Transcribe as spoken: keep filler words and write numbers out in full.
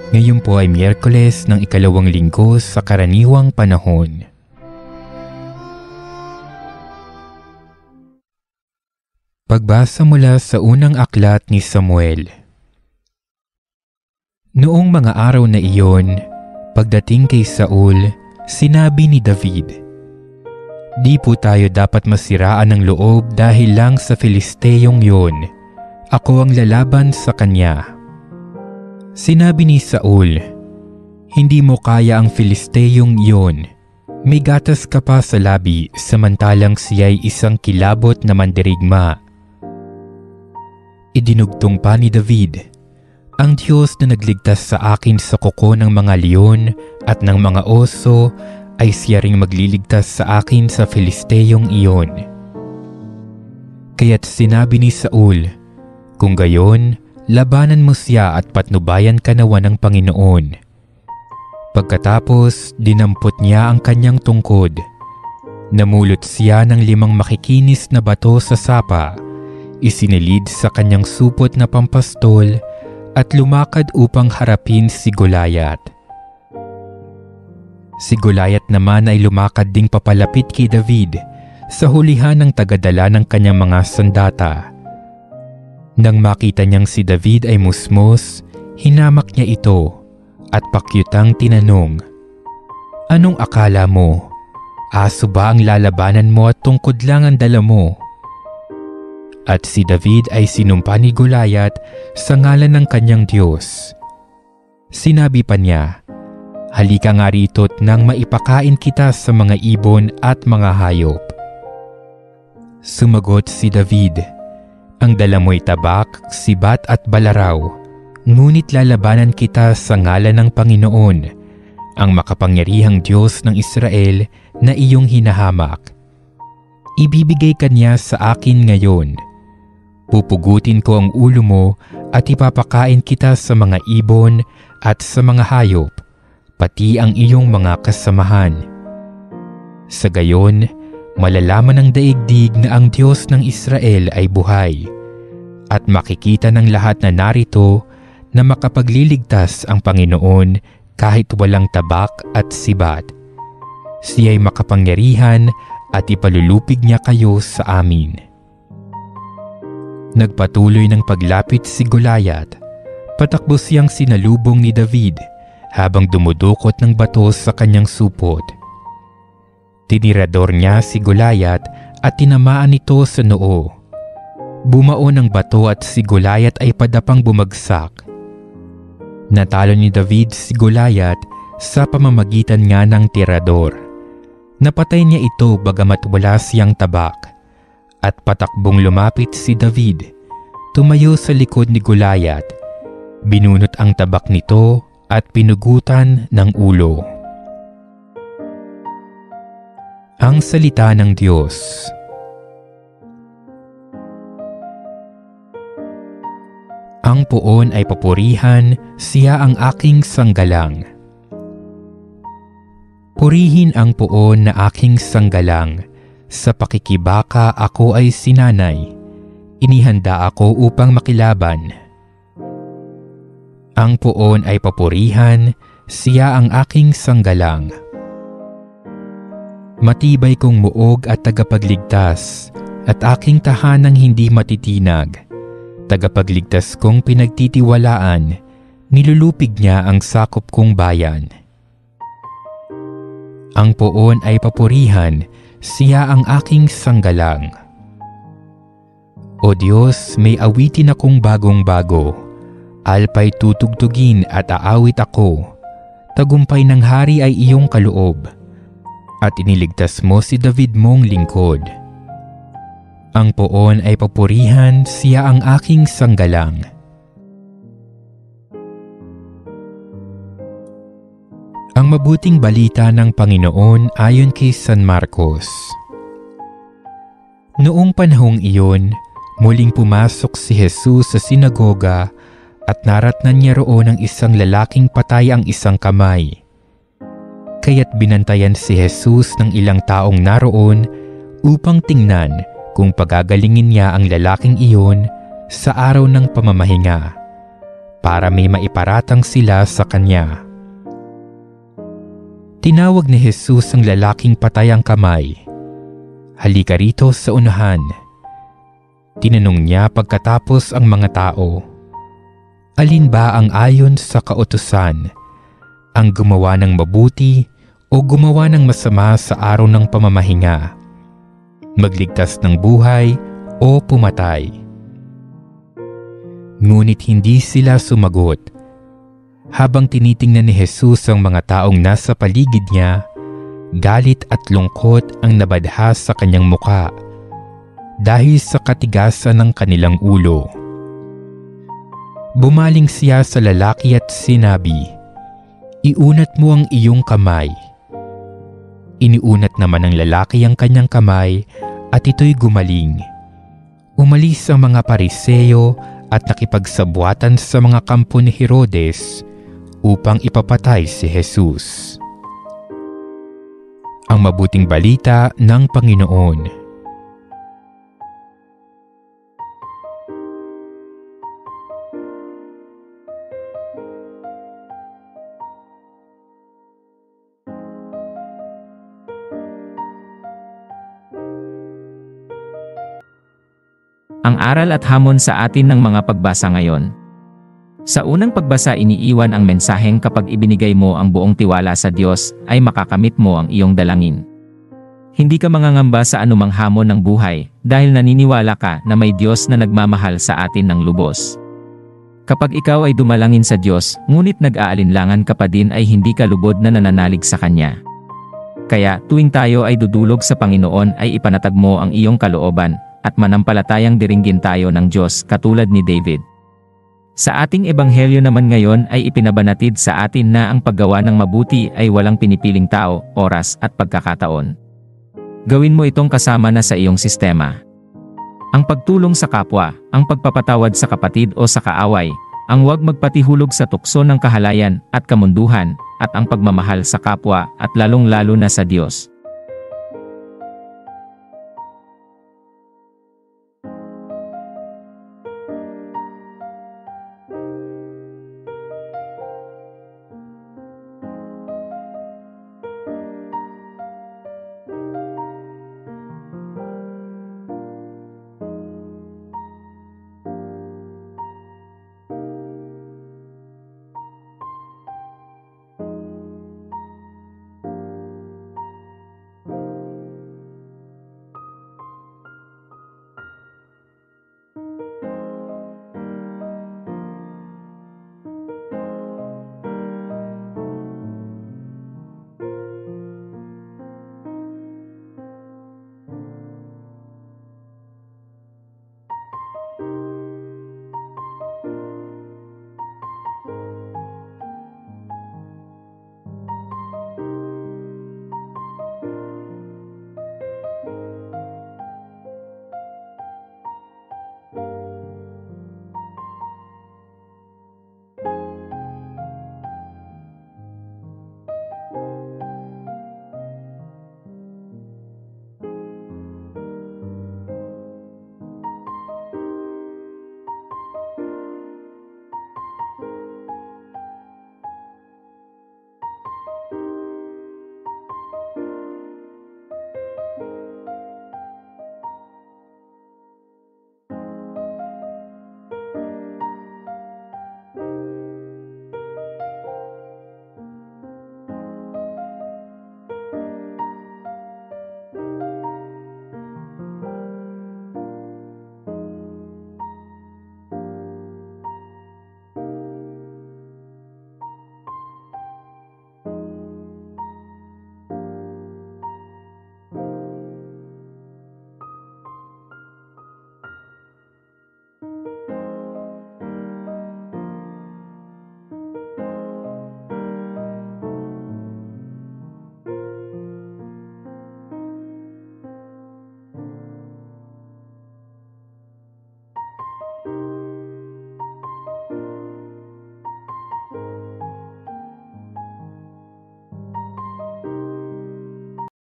Ngayon po ay Miyerkules ng ikalawang linggo sa karaniwang panahon. Pagbasa mula sa unang aklat ni Samuel. Noong mga araw na iyon, pagdating kay Saul, sinabi ni David, "Di po tayo dapat masiraan ng loob dahil lang sa Filisteyong yon. Ako ang lalaban sa kanya." Sinabi ni Saul, "Hindi mo kaya ang Filisteyong yon. May gatas ka pa sa labi samantalang siya'y isang kilabot na mandirigma." Idinugtong pa ni David, "Ang Diyos na nagligtas sa akin sa kuko ng mga leon at ng mga oso ay siya ring magliligtas sa akin sa Filisteyong iyon." Kaya't sinabi ni Saul, "Kung gayon, labanan mo siya at patnubayan ka nawa ng Panginoon." Pagkatapos, dinampot niya ang kanyang tungkod. Namulot siya ng limang makikinis na bato sa sapa, isinilid sa kanyang supot na pampastol at lumakad upang harapin si Goliath. Si Goliath naman ay lumakad ding papalapit kay David sa hulihan ng tagadala ng kanyang mga sandata. Nang makita niyang si David ay musmos, hinamak niya ito at pakyutang tinanong, "Anong akala mo? Aso ba ang lalabanan mo at tungkod lang ang dala mo?" At si David ay sinumpa ni Goliath sa ngalan ng kanyang Diyos. Sinabi pa niya, "Halika nga rito't nang maipakain kita sa mga ibon at mga hayop." Sumagot si David, "Ang dala mo'y tabak, sibat at balaraw, ngunit lalabanan kita sa ngalan ng Panginoon, ang makapangyarihang Diyos ng Israel na iyong hinahamak. Ibibigay ka niya sa akin ngayon. Pupugutin ko ang ulo mo at ipapakain kita sa mga ibon at sa mga hayop, pati ang iyong mga kasamahan. Sa gayon, malalaman ng daigdig na ang Diyos ng Israel ay buhay, at makikita ng lahat na narito na makapagliligtas ang Panginoon kahit walang tabak at sibat. Siya'y makapangyarihan at ipalulupig niya kayo sa amin." Nagpatuloy ng paglapit si Goliath. Patakbo siyang sinalubong ni David habang dumudukot ng bato sa kanyang supot. Tinirador niya si Goliath at tinamaan ito sa noo. Bumaon ang bato at si Goliath ay padapang bumagsak. Natalo ni David si Goliath sa pamamagitan nga ng tirador. Napatay niya ito bagamat wala siyang tabak. At patakbong lumapit si David, tumayo sa likod ni Goliath, binunot ang tabak nito at pinugutan ng ulo. Ang salita ng Diyos. Ang poon ay papurihan, siya ang aking sanggalang. Purihin ang poon na aking sanggalang. Sa pakikibaka ako ay sinanay, inihanda ako upang makilaban. Ang poon ay papurihan, siya ang aking sanggalang. Matibay kong muog at tagapagligtas, at aking tahanang hindi matitinag. Tagapagligtas kong pinagtitiwalaan, nilulupig niya ang sakop kong bayan. Ang poon ay papurihan, siya ang aking sanggalang. O Diyos, may awitin akong bagong-bago. Alpay tutugtugin at aawit ako. Tagumpay ng hari ay iyong kaloob. At iniligtas mo si David mong lingkod. Ang poon ay papurihan, siya ang aking sanggalang. Ang mabuting balita ng Panginoon ayon kay San Marcos. Noong panahong iyon, muling pumasok si Jesus sa sinagoga at naratnan niya roon ang isang lalaking patay ang isang kamay. Kaya't binantayan si Jesus ng ilang taong naroon upang tingnan kung pagagalingin niya ang lalaking iyon sa araw ng pamamahinga. para may maiparatang sila sa kanya. Tinawag ni Jesus ang lalaking patay ang kamay. "Halika rito sa unahan." Tinanong niya pagkatapos ang mga tao, "Alin ba ang ayon sa kautusan? Ang gumawa ng mabuti o gumawa ng masama sa araw ng pamamahinga? Magligtas ng buhay o pumatay?" Ngunit hindi sila sumagot. Habang tinitingnan ni Jesus ang mga taong nasa paligid niya, galit at lungkot ang nabadha sa kanyang muka dahil sa katigasan ng kanilang ulo. Bumaling siya sa lalaki at sinabi, "Iunat mo ang iyong kamay." Iniunat naman ng lalaki ang kanyang kamay at ito'y gumaling. Umalis ang mga Pariseo at nakipagsabwatan sa mga kampo ni Herodes upang ipapatay si Jesus. Ang mabuting balita ng Panginoon. Ang aral at hamon sa atin ng mga pagbasa ngayon. Sa unang pagbasa, iniiwan ang mensaheng kapag ibinigay mo ang buong tiwala sa Diyos, ay makakamit mo ang iyong dalangin. Hindi ka mangangamba sa anumang hamon ng buhay dahil naniniwala ka na may Diyos na nagmamahal sa atin ng lubos. Kapag ikaw ay dumalangin sa Diyos, ngunit nag-aalinlangan ka pa din, ay hindi ka lubod na nananalig sa Kanya. Kaya tuwing tayo ay dudulog sa Panginoon, ay ipanatag mo ang iyong kalooban at manampalatayang diringgin tayo ng Diyos katulad ni David. Sa ating ebanghelyo naman ngayon ay ipinabanatid sa atin na ang paggawa ng mabuti ay walang pinipiling tao, oras at pagkakataon. Gawin mo itong kasama na sa iyong sistema. Ang pagtulong sa kapwa, ang pagpapatawad sa kapatid o sa kaaway, ang huwag magpatihulog sa tukso ng kahalayan at kamunduhan, at ang pagmamahal sa kapwa at lalong-lalo na sa Diyos.